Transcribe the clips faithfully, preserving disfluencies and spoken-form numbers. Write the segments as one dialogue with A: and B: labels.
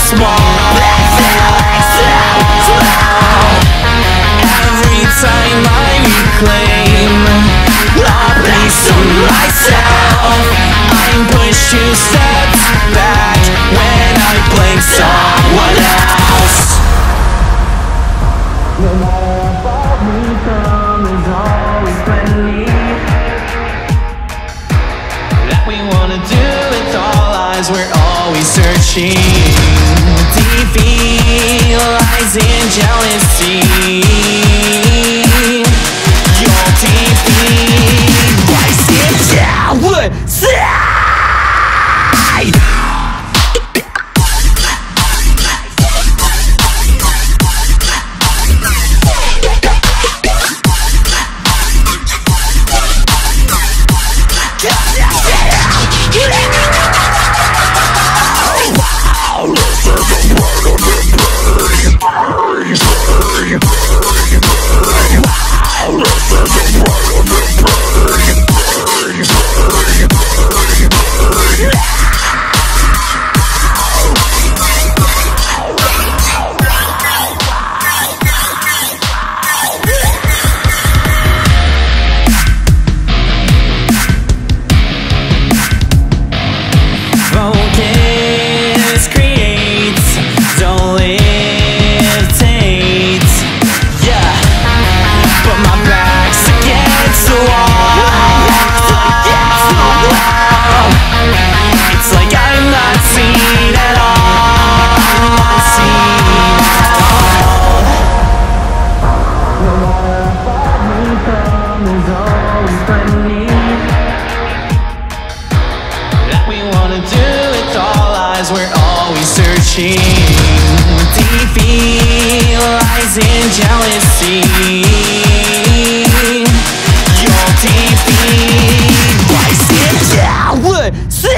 A: small. Every time I reclaim a piece of myself, I'm pushed two steps back when I blame someone else. No matter how far we come, there's always plenty that we wanna do with all eyes. We're always searching. Defeat lies in jealousy. Your defeat lies in jealousy. We're always searching. Defeat lies in jealousy. Your defeat lies in jealousy.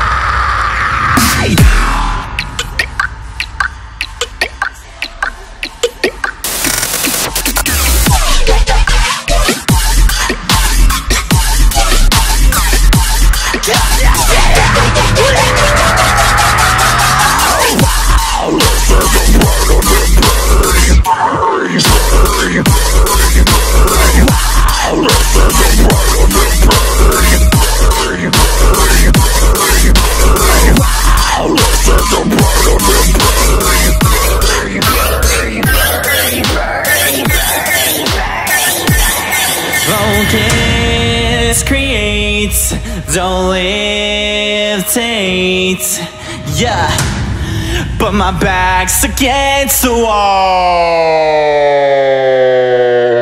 A: Focus creates, don't levitate. Yeah, but my back's against the wall.